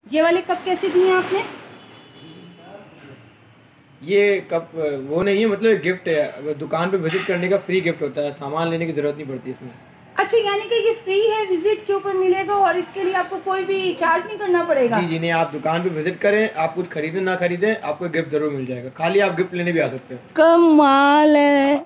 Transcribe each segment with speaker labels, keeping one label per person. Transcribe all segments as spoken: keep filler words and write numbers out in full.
Speaker 1: ये वाले कप कैसे दिए आपने?
Speaker 2: ये कप वो नहीं है, मतलब गिफ्ट है, दुकान पे विजिट करने का फ्री गिफ्ट होता है, सामान लेने की जरूरत नहीं पड़ती इसमें।
Speaker 1: अच्छा, यानी कि ये फ्री है, विजिट के ऊपर मिलेगा और इसके लिए आपको कोई भी चार्ज नहीं करना पड़ेगा?
Speaker 2: जी जी नहीं, आप दुकान पे विजिट करें, आप कुछ खरीदें ना खरीदें, आपको गिफ्ट जरूर मिल जाएगा, खाली आप गिफ्ट लेने भी आ सकते हैं।
Speaker 1: कमाल है।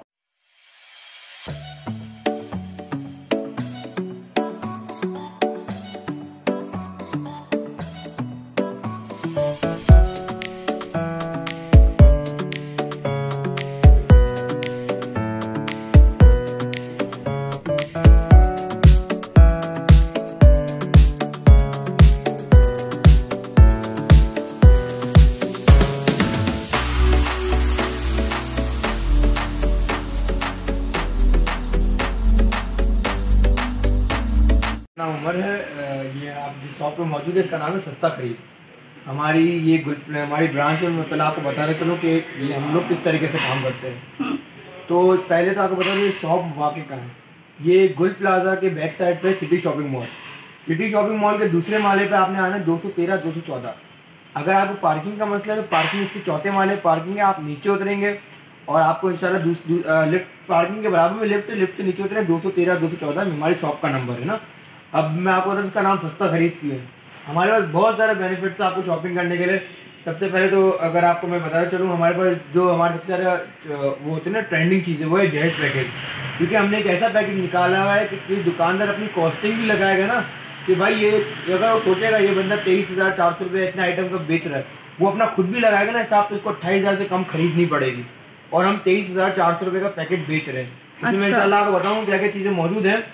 Speaker 2: नाम उमर है, ये आप जिस शॉप पे मौजूद है इसका नाम है सस्ता खरीद। हमारी ये गुल हमारी ब्रांच है। मैं पहले आपको बताना चलूँ कि ये हम लोग किस तरीके से काम करते हैं। तो पहले तो आपको बता दें ये शॉप वाकई कहाँ है। ये गुल प्लाजा के बैक साइड पे city shopping mall city shopping mall के दूसरे माले पे आपने आना है दो सौ तेरह दो सौ चौदह। अगर आपको पार्किंग का मसला है तो पार्किंग इसके चौथे माले पार्किंग है, आप नीचे उतरेंगे और आपको इंशाल्लाह लिफ्ट पार्किंग के बराबर में लिफ्ट लिफ्ट से नीचे उतरे दो सौ तेरह दो सौ चौदह हमारी शॉप का नंबर है ना। अब मैं आपको बता दूं इसका नाम सस्ता खरीद की है। हमारे पास बहुत सारे बेनिफिट्स आपको शॉपिंग करने के लिए। सबसे पहले तो अगर आपको मैं बताना चलूँ, हमारे पास जो हमारे सबसे ज़्यादा वो होते हैं ना ट्रेंडिंग चीज़ें, वो है जहेज पैकेज। क्योंकि हमने एक ऐसा पैकेज निकाला हुआ है कि, कि दुकानदार अपनी कॉस्टिंग भी लगाएगा ना कि भाई ये अगर वो सोचेगा ये बंदा तेईस हज़ार चार सौ रुपये इतना आइटम का बेच रहा है, वो अपना खुद भी लगाएगा ना हिसाब, तो उसको अट्ठाईस हज़ार से कम खरीदनी पड़ेगी। और हम तेईस हज़ार चार सौ रुपये का पैकेट बेच रहे हैं। इसमें
Speaker 1: अच्छा।
Speaker 2: मैं इंशाल्लाह आपको बताऊँ क्या क्या चीज़ें मौजूद हैं।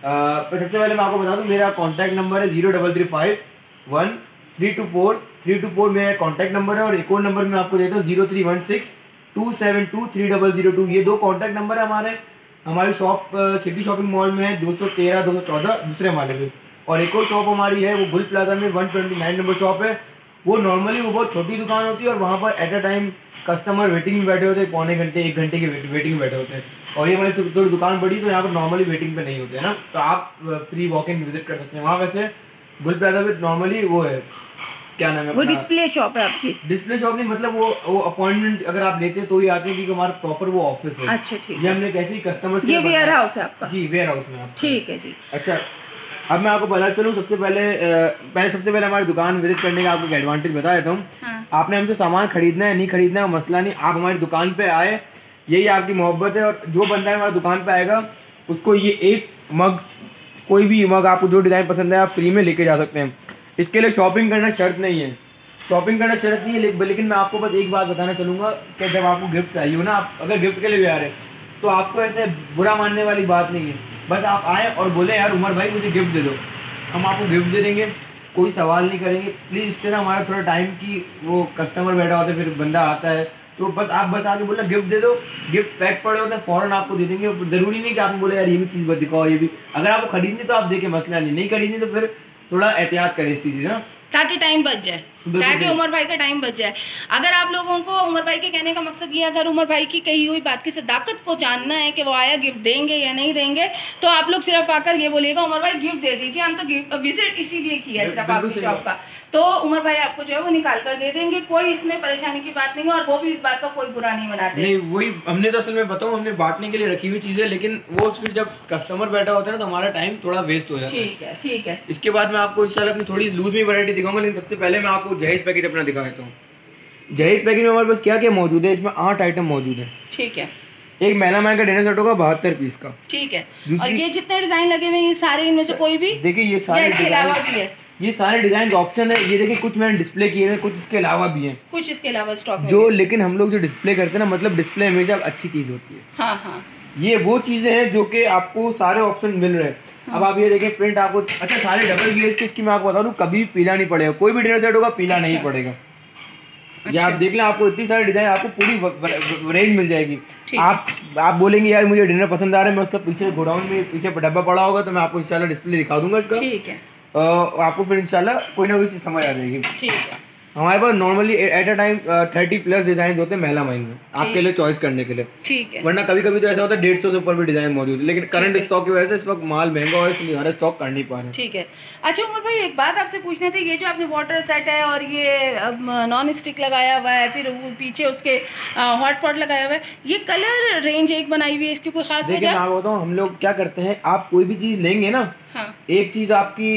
Speaker 2: पर सबसे पहले मैं आपको बता दूं मेरा कॉन्टैक्ट नंबर है zero double three five one three two four three two four मेरा कॉन्टैक्ट नंबर है। और एक और नंबर मैं आपको देता हूँ zero three one six two seven two three double zero two. ये दो कॉन्टैक्ट नंबर है हमारे। हमारी शॉप सिटी शॉपिंग मॉल में है दो सौ तेरह दो सौ चौदह दूसरे माले पे। और एक और शॉप हमारी है वो गुल प्लाजा में one twenty nine number shop है। वो नॉर्मली वो बहुत छोटी दुकान होती है और वहाँ पर at a time customer waiting में बैठे होते हैं, पौने घंटे एक घंटे के वेटिंग में बैठे होते हैं। और ये हमारी थोड़ी थोड़ी दुकान बड़ी, तो यहाँ पर नॉर्मली वेटिंग पे नहीं होते हैं ना, तो आप फ्री वॉक इन विजिट कर सकते हैं वहाँ। वैसे गुल प्लाजा में नॉर्मली वो है, क्या नाम है,
Speaker 1: वो डिस्प्ले शॉप है आपकी?
Speaker 2: डिस्प्ले शॉप नहीं, मतलब वो वो अपॉइंटमेंट अगर आप लेते हैं तो ही आते हैं, क्योंकि हमारा प्रॉपर वो ऑफिस है।
Speaker 1: अच्छा ठीक
Speaker 2: ये हमने कैसे कस्टमर्स
Speaker 1: ये वेयर हाउस है आपका?
Speaker 2: जी वेयर हाउस में आप।
Speaker 1: ठीक है जी।
Speaker 2: अच्छा, अब मैं आपको बता चलूँ सबसे पहले पहले सबसे पहले हमारी दुकान विजिट करने का आपको एडवांटेज बता देता हूँ।
Speaker 1: हाँ।
Speaker 2: आपने हमसे सामान खरीदना है नहीं खरीदना है मसला नहीं, आप हमारी दुकान पे आए, यही आपकी मोहब्बत है। और जो बंदा हमारी दुकान पे आएगा उसको ये एक मग, कोई भी मग आपको जो डिज़ाइन पसंद है आप फ्री में लेके जा सकते हैं। इसके लिए शॉपिंग करना शर्त नहीं है, शॉपिंग करना शर्त नहीं है। लेकिन मैं आपको बस एक बात बताना चलूँगा कि जब आपको गिफ्ट चाहिए हो ना, आप अगर गिफ्ट के लिए भी आ रहे हैं तो आपको ऐसे बुरा मानने वाली बात नहीं है। बस आप आए और बोले यार उमर भाई मुझे गिफ्ट दे दो, हम आपको गिफ्ट दे देंगे, कोई सवाल नहीं करेंगे। प्लीज़ इससे ना हमारा थोड़ा टाइम की वो कस्टमर बैठा होता है, फिर बंदा आता है, तो बस आप बस आके बोलना गिफ्ट दे दो, गिफ्ट पैक पड़े होते हैं फ़ौरन आपको दे देंगे। ज़रूरी नहीं कि आपने बोले यार ये भी चीज़ बस दिखाओ, ये भी अगर आपको खरीदनी तो आप देखें, मसला नहीं, नहीं खरीदनी तो फिर थोड़ा एहतियात करें इस चीज़ ना,
Speaker 1: ताकि टाइम बच जाए, ताकि उमर भाई का टाइम बच जाए। अगर आप लोगों को उमर भाई के कहने का मकसद ये, अगर उमर भाई की कही हुई बात की सदाकत को जानना है कि वो आया गिफ्ट देंगे या नहीं देंगे, तो आप लोग सिर्फ आकर ये बोलिएगा उमर भाई गिफ्ट दे दीजिए, हम तो गिफ्ट विजिट इसीलिए किया है सिर्फ आपकी शॉप का, तो उमर भाई आपको जो है वो निकाल कर दे देंगे। कोई इसमें परेशानी की बात नहीं है और वो भी इस बात का कोई बुरा नहीं मनाते।
Speaker 2: नहीं, वही हमने तो असल में बताऊँ हमने बांटने के लिए रखी हुई चीज़ें, लेकिन वो फिर जब कस्टमर बैठा होता है ना तो हमारा टाइम थोड़ा वेस्ट हो जाता है।
Speaker 1: ठीक है ठीक है।
Speaker 2: इसके बाद मैं आपको इंशाल्लाह अपनी थोड़ी लूज में वैरायटी दिखाऊंगा, लेकिन सबसे पहले मैं आपको जहेज पैकेट अपना दिखा देता हूँ। जहेज पैकेट में हमारे पास क्या क्या मौजूद है, इसमें आठ आइटम मौजूद है।
Speaker 1: ठीक है।
Speaker 2: एक मेलामैन का डिनर सेट होगा बहत्तर पीस का।
Speaker 1: ठीक है। और ये जितने डिजाइन लगे हुए हैं ये सारे इनमें से कोई भी?
Speaker 2: देखिए ये सारे
Speaker 1: इसके अलावा भी है,
Speaker 2: ये सारे डिजाइन ऑप्शन है। ये देखिए कुछ मैंने डिस्प्ले किए हुए, कुछ इसके अलावा भी हैं,
Speaker 1: कुछ इसके अलावा स्टॉक में
Speaker 2: जो, लेकिन हम लोग जो डिस्प्ले करते हैं ना, मतलब डिस्प्ले हमेशा अच्छी चीज़ होती है।
Speaker 1: हाँ हाँ।
Speaker 2: ये वो चीज़ें हैं जो कि आपको सारे ऑप्शन मिल रहे हैं। हाँ। अब आप ये देखें प्रिंट आपको, अच्छा सारे डबल ग्लेज के, इसकी मैं आपको बता दूं कभी पीला नहीं पड़ेगा, कोई भी डिनर सेट होगा पीला अच्छा। नहीं पड़ेगा। अच्छा। या आप देख लें, आपको इतनी सारी डिजाइन, आपको पूरी रेंज मिल जाएगी। आप आप बोलेंगे यार मुझे डिनर पसंद आ रहा है, मैं उसका पीछे गोडाउन में पीछे डब्बा पड़ा होगा तो मैं आपको इंशाल्लाह डिस्प्ले दिखा दूंगा इसका।
Speaker 1: ठीक है।
Speaker 2: आपको फिर इंशाल्लाह कोई ना कोई चीज़ समझ आ जाएगी।
Speaker 1: ठीक है।
Speaker 2: हमारे पास normally at a time thirty plus design होते हैं मेलामाइन में, आपके लिए चॉइस करने के लिए।
Speaker 1: ठीक है।
Speaker 2: वरना कभी कभी तो ऐसा होता है डेढ़ सौ से ऊपर भी डिजाइन मौजूद है, लेकिन करंट स्टॉक की वजह से इस वक्त माल महंगा और इसलिए सारा स्टॉक कर नहीं पा रहे।
Speaker 1: ठीक है। अच्छा उमर भाई, एक बात आपसे पूछना था, ये जो आपने वाटर सेट है और ये नॉन स्टिक लगाया हुआ है, फिर वो पीछे उसके हॉट पॉट लगाया हुआ है, ये कलर रेंज एक बनाई हुई है, इसकी कोई खास वजह?
Speaker 2: मैं बताऊँ, हम लोग क्या करते हैं, आप कोई भी चीज़ लेंगे ना, हाँ। एक चीज़ आपकी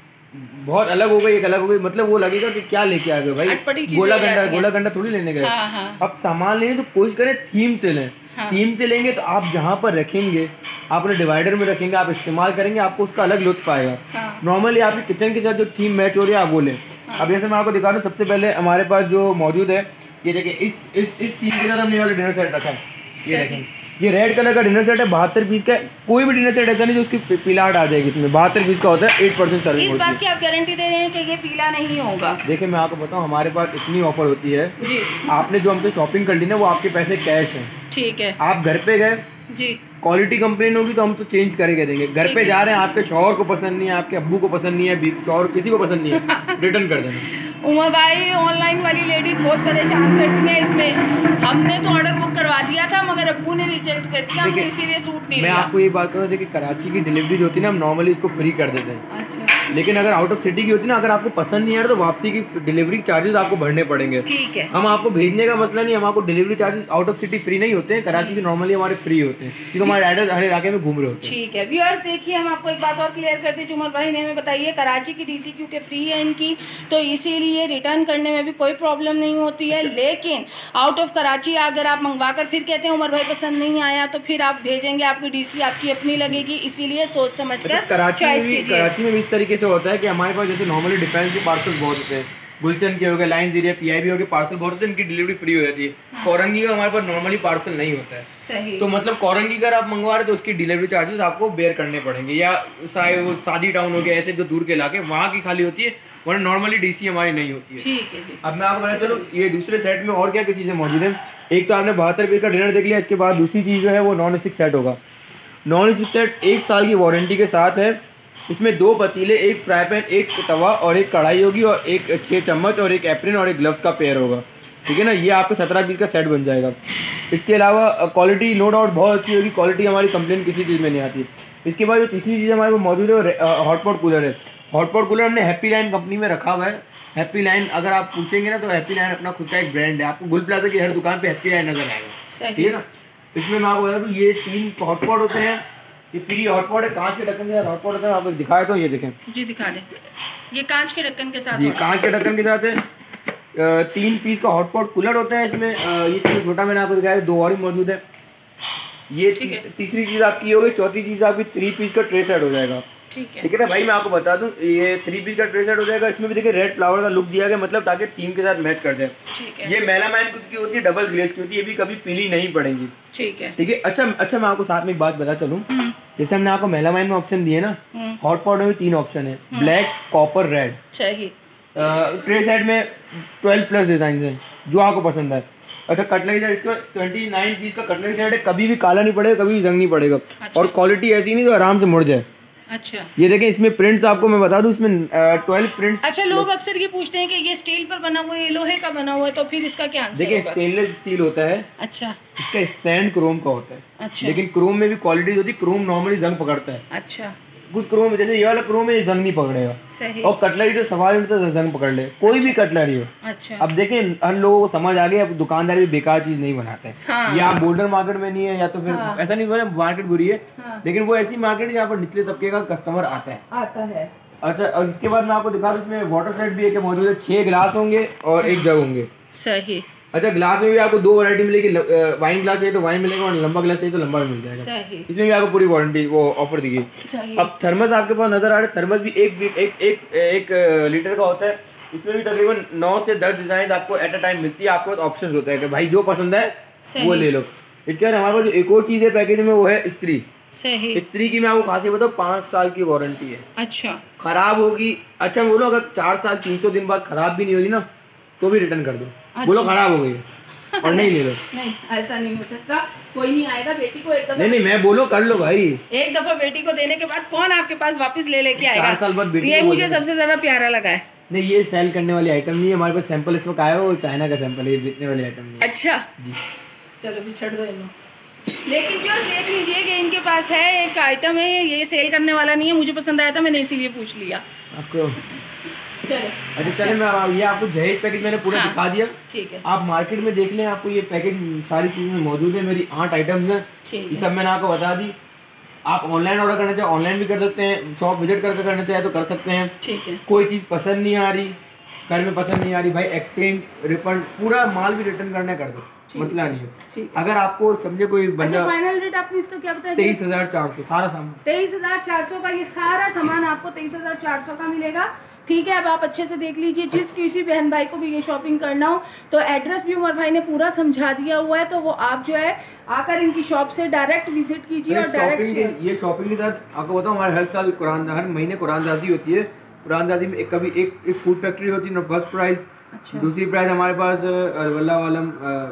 Speaker 2: बहुत अलग हो गई, एक अलग हो गई, मतलब वो लगेगा कि क्या लेके आ गए भाई, गोला गंडा गोला गंडा थोड़ी लेने गए। हाँ, हाँ। अब सामान लेने तो कोशिश करें थीम से लें। हाँ। थीम से लेंगे तो आप जहाँ पर रखेंगे, आप अपने डिवाइडर में रखेंगे, आप इस्तेमाल करेंगे, आपको उसका अलग लुत्फ आएगा। हाँ। नॉर्मली आपके किचन के साथ जो थीम मैच हो रही है आप वो लें। हाँ। अब जैसे मैं आपको दिखा रहा हूँ, सबसे पहले हमारे पास जो मौजूद है, ये देखिए, इस इस इस थीम के साथ हमने वाला डिनर सेट रखा है। ये देखें, ये रेड कलर का डिनर सेट है, बहत्तर पीस का। कोई भी डिनर सेट ऐसा नहीं जो उसकी पीलाट आ जाएगी, इसमें बहत्तर पीस का होता है, एट परसेंट सर्विस।
Speaker 1: इस बात की आप गारंटी दे रहे हैं कि ये पीला नहीं होगा? देखिए
Speaker 2: मैं आपको बताऊं, हमारे पास इतनी ऑफर होती है जी। आपने जो हमसे शॉपिंग कर ली ना, वो आपके पैसे कैश हैं।
Speaker 1: ठीक है।
Speaker 2: आप घर पे गए जी, क्वालिटी कंप्लेन होगी तो हम तो चेंज करके देंगे। घर पे जा रहे हैं, आपके शौहर को पसंद नहीं है, आपके अब्बू को पसंद नहीं है, शौहर किसी को पसंद नहीं है, रिटर्न कर देना।
Speaker 1: उमर भाई, ऑनलाइन वाली लेडीज बहुत परेशान करती हैं इसमें। हमने तो ऑर्डर बुक करवा दिया था मगर अब्बू ने रिजेक्ट कर दिया, हमने इसीलिए सूट नहीं
Speaker 2: मैं
Speaker 1: लिया।
Speaker 2: आपको ये बात करूँ, देखिए कराची की डिलीवरी जो होती है ना, हम नॉर्मली इसको फ्री कर देते हैं। अच्छा। लेकिन अगर आउट ऑफ सिटी की होती है ना, अगर आपको पसंद नहीं आ रहा तो वापसी की डिलीवरी चार्जेस आपको भरने पड़ेंगे।
Speaker 1: ठीक है।
Speaker 2: हम आपको भेजने का मसला नहीं, हम आपको delivery charges out of city free नहीं होते हैं, कराची की नॉर्मली हमारे फ्री होते हैं, क्योंकि हमारे एड्रेस हर इलाके में घूम रहे होते हैं।
Speaker 1: ठीक है। व्यूअर्स देखिए, हम आपको एक बात और क्लियर करते हैं, उमर भाई ने हमें बताइए, कराची की डीसी क्योंकि फ्री है इनकी, तो इसीलिए रिटर्न करने में भी कोई प्रॉब्लम नहीं होती है। अच्छा। लेकिन आउट ऑफ कराची अगर आप मंगवा कर फिर कहते हैं उमर भाई पसंद नहीं आया, तो फिर आप भेजेंगे, आपकी डीसी आपकी अपनी लगेगी, इसीलिए सोच समझ कर
Speaker 2: कराची में भी कराची में भी इस तरीके से होता है कि हमारे पास जैसे नॉर्मली डिफेंस के पार्सल बहुत होते हैं, गुलशन के हो गए, लाइन एरिया, पीआईबी हो गए, पार्सल बहुत होते हैं, इनकी डिलीवरी फ्री हो जाती है। हाँ। कोरंगी का हमारे पास नॉर्मली पार्सल नहीं होता है। सही। तो मतलब कोरंगी अगर आप मंगवा रहे तो उसकी डिलीवरी चार्जेस आपको बेयर करने पड़ेंगे, या वो शादी टाउन हो गया, ऐसे जो दूर के इलाके वहाँ की खाली होती है, वरना नॉर्मली डीसी हमारी नहीं होती है। ठीक है। अब मैं आपको बताता चलूँ, ये दूसरे सेट में और क्या क्या चीज़ें मौजूद हैं। एक तो आपने बहत्तर पीस का डिनर देख लिया, इसके बाद दूसरी चीज़ जो है वो नॉन स्टिक सेट होगा। नॉन स्टिक सेट एक साल की वारंटी के साथ है। इसमें दो पतीले, एक फ्राई पैन, एक तवा और एक कढ़ाई होगी, और एक छः चम्मच और एक एप्रिन और एक ग्लव्स का पेयर होगा। ठीक है ना, ये आपको सत्रह पीस का सेट बन जाएगा। इसके अलावा क्वालिटी नो डाउट बहुत अच्छी होगी, क्वालिटी हमारी कंप्लेन किसी चीज़ में नहीं आती। इसके बाद जो तीसरी चीज़ हमारे पास मौजूद है वो हॉटपॉट कूलर है। हॉटपॉट कूलर हमने हैप्पी लाइन कंपनी में रखा हुआ है। हैप्पी लाइन अगर आप पूछेंगे ना, तो हैप्पी लाइन अपना खुद का एक ब्रांड है, आपको गुल प्लाजा की हर दुकान पे हैप्पी लाइन नजर आएगा। ठीक है ना। इसमें मैं आपको बता दूँ, ये तीन हॉटपॉट होते हैं, ये तीन हॉटपॉट है, कांच के ढक्कन के साथ हॉटपॉट होता है। आपको दिखाए तो ये देखें
Speaker 1: जी, दिखा दें, ये कांच के ढक्कन के साथ
Speaker 2: जी, कांच के ढक्कन के साथ है। तीन पीस का हॉटपॉट कूलर होता है इसमें। ये चीज़ छोटा मैंने आपको दिखाया, दो और ही मौजूद है। ये ती, तीसरी चीज़ आपकी हो गई। चौथी चीज़ आपकी थ्री पीस का ट्रे सेट हो जाएगा। ठीक है, ठीक है ना भाई। मैं आपको बता दूं, ये थ्री पीस का ट्रे सेट हो जाएगा। इसमें भी देखिए रेड फ्लावर का लुक दिया गया, मतलब ताकि थीम के साथ मैच कर जाए। ठीक है। ये मेलामाइन की होती है, डबल ग्लेज की होती है, ये भी कभी पीली नहीं पड़ेगी। ठीक है, ठीक है। अच्छा अच्छा, मैं आपको साथ में एक बात बता चलूं, जैसे हमने आपको मेलामाइन में ऑप्शन दिए ना, हॉटपॉट में भी तीन ऑप्शन है, ब्लैक, कॉपर, रेड। सही। ट्रे सेट में ट्वेल्व प्लस डिजाइन है, जो आपको पसंद है। अच्छा, कटलरी सेट, इसका ट्वेंटी नाइन पीस का कटलरी सेट है, कभी भी काला नहीं पड़ेगा, कभी भी जंग नहीं पड़ेगा। अच्छा। और क्वालिटी ऐसी नहीं जो आराम से मुड़ जाए। अच्छा, ये देखें, इसमें प्रिंट्स आपको मैं बता दूं, इसमें ट्वेल्व प्रिंट्स। अच्छा, लोग अक्सर ये पूछते हैं कि ये स्टील पर बना हुआ है, लोहे का बना हुआ है, तो फिर इसका क्या आंसर? देखिए, स्टेनलेस स्टील होता है। अच्छा। इसका स्टैंड क्रोम का होता है। अच्छा। लेकिन क्रोम में भी क्वालिटी होती है, क्रोम नॉर्मली जंग पकड़ता है। अच्छा। कुछ क्रोम जैसे ये वाला क्रोम है, ये जंग नहीं पकड़ेगा। सही। और कटलरी तो सवाल तो जंग पकड़ ले, कोई भी कटलरी हो। अच्छा। अब देखें, हर लोगों को समझ आ गया, अब दुकानदार भी बेकार चीज नहीं बनाते हैं। हाँ। या गोल्डन मार्केट में नहीं है, या तो फिर हाँ। ऐसा नहीं बोला मार्केट बुरी है। हाँ। लेकिन वो ऐसी मार्केट है जहाँ पर निचले तबके का कस्टमर आता है आता है अच्छा, और इसके बाद मैं आपको दिखा दूं, इसमें वाटर सेट भी एक मौजूद है। छह गिलास होंगे और एक जग होंगे। सही। अच्छा, ग्लास में भी आपको दो वैरायटी मिलेगी, वाइन ग्लास चाहिए तो वाइन मिलेगा, और लंबा ग्लास चाहिए तो लंबा मिल जाएगा। सही। इसमें भी आपको पूरी वारंटी वो ऑफर दी गई। अब थर्मस आपके पास नजर आ रहा है, थर्मस भी एक एक एक एक, एक लीटर का होता है। इसमें भी तकरीबन नौ से दस डिजाइन आपको एट अ टाइम मिलती है। आपके पास ऑप्शन होता है कि भाई जो पसंद है वो ले लो। इसके बाद हमारे पास जो एक और चीज़ है पैकेज में, वो है इस्त्री। सही। इस्त्री की मैं आपको खासी बताऊँ, पाँच साल की वारंटी है। अच्छा। खराब होगी, अच्छा बोलो, अगर चार साल तीन सौ दिन बाद खराब भी नहीं होगी ना, तो भी रिटर्न कर दो। अच्छा। बोलो खराब हो गई और नहीं ले लो। नहीं, ऐसा नहीं हो सकता, कोई नहीं आएगा। बेटी को एक दफा, नहीं नहीं मैं बोलो कर लो भाई, एक दफा बेटी को देने के बाद कौन आपके पास वापस ले लेके आएगा? चार साल बाद बेटी, ये मुझे सबसे ज्यादा प्यारा लगा है। नहीं, ये सेल करने वाली आइटम नहीं है हमारे पास। सैंपल इस वक्त आया वो चाइना का सैंपल है, ये बेचने वाली आइटम नहीं है।
Speaker 1: अच्छा
Speaker 2: जी
Speaker 1: चलो फिर छड़ दो इनको। लेकिन क्यों देख लीजिए कि इनके पास है एक आइटम है, ये सेल करने वाला नहीं है, मुझे पसंद आया था मैंने इसीलिए पूछ लिया
Speaker 2: आपको।
Speaker 1: चलो
Speaker 2: अच्छा चले, मैं ये आपको जहेज पैकेज मैंने पूरा
Speaker 1: हाँ,
Speaker 2: दिखा दिया।
Speaker 1: ठीक है।
Speaker 2: आप मार्केट में देख लें, आपको ये पैकेज सारी चीज़ें मौजूद है। मेरी आठ आइटम्स हैं, ये सब मैंने आपको बता दी। आप ऑनलाइन ऑर्डर करना चाहे ऑनलाइन भी कर सकते हैं, शॉप विजिट करके करना चाहे तो कर सकते हैं।
Speaker 1: ठीक है।
Speaker 2: कोई चीज़ पसंद नहीं आ रही, घर में पसंद नहीं आ रही, भाई एक्सचेंज रिफंड पूरा माल भी रिटर्न करना कर दो, मसला नहीं है। अगर आपको समझे कोई बंदा।
Speaker 1: अच्छा फाइनल रेट आपने इसका क्या बताया?
Speaker 2: तेईस हजार चार सौ सारा सामान।
Speaker 1: तेईस हजार चार सौ का ये सारा सामान आपको तेईस हजार चार सौ का मिलेगा। ठीक है, अब आप अच्छे से देख लीजिए, जिस किसी बहन भाई को भी ये शॉपिंग करना हो तो एड्रेस भी उमर भाई ने पूरा समझा दिया हुआ है, तो वो आप जो है आकर इनकी शॉप से डायरेक्ट विजिट कीजिए। और डायरेक्ट
Speaker 2: ये शॉपिंग के साथ आपको बताऊं, हमारे हर साल कुरान हर महीने कुरानदाजी होती है। कुरानदाजी में एक कभी एक एक फूड फैक्ट्री होती है, फर्स्ट प्राइज। अच्छा। दूसरी प्राइज हमारे पास वल्लाह वालम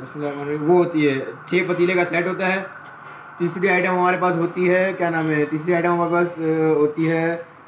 Speaker 2: वो होती है, छः पतीले का सेट होता है। तीसरी आइटम हमारे पास होती है, क्या नाम है, तीसरी आइटम हमारे पास होती है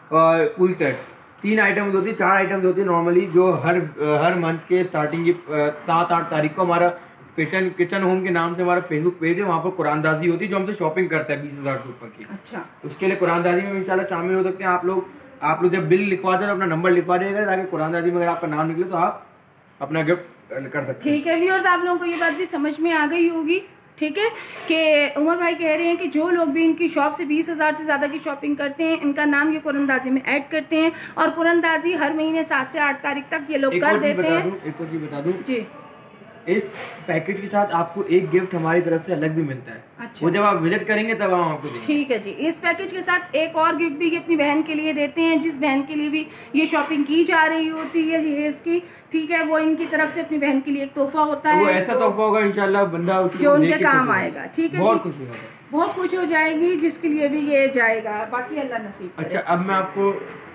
Speaker 2: पूल सेट। तीन आइटम्स होती है, चार आइटम्स होती है नॉर्मली, जो हर हर मंथ के स्टार्टिंग की सात आठ तारीख को हमारा किचन किचन होम के नाम से हमारा फेसबुक पेज है, वहाँ पर कुरानदाजी होती है जो हमसे शॉपिंग करता है बीस हज़ार से ऊपर की। अच्छा। उसके लिए कुरानदाजी में इंशाल्लाह शामिल हो सकते हैं आप लोग। आप लोग जब बिल लिखवाते हैं तो अपना नंबर लिखवा देगा, ताकि कुरानदाजी में अगर आपका नाम निकले तो आप अपना गिफ्ट कर सकते हैं।
Speaker 1: ठीक है व्यूअर्स, आप लोगों को ये बात भी समझ में आ गई होगी, ठीक है, कि उमर भाई कह रहे हैं कि जो लोग भी इनकी शॉप से बीस हज़ार से ज़्यादा की शॉपिंग करते हैं, इनका नाम ये कुरानदाजी में ऐड करते हैं, और कुरानदाजी हर महीने सात से आठ तारीख तक ये लोग कर देते हैं।
Speaker 2: एक और चीज़ बता दूं
Speaker 1: जी,
Speaker 2: इस पैकेज के साथ आपको एक गिफ्ट हमारी तरफ से अलग भी मिलता है। अच्छा। वो जब आप विजिट करेंगे तब हम आपको देंगे। ठीक
Speaker 1: है जी, इस पैकेज के साथ एक और गिफ्ट भी अपनी बहन के लिए देते हैं, जिस बहन के लिए भी ये शॉपिंग की जा रही होती है जहेज की, ठीक है, वो इनकी तरफ से अपनी बहन के लिए एक तोहफा होता है।
Speaker 2: वो ऐसा तोहफा होगा इंशाल्लाह बंदा
Speaker 1: जो उनके काम आएगा। ठीक है,
Speaker 2: बहुत खुशी होगा,
Speaker 1: बहुत खुश हो जाएगी जिसके लिए भी ये जाएगा, बाकी अल्लाह नसीब करे।
Speaker 2: अच्छा, अब मैं आपको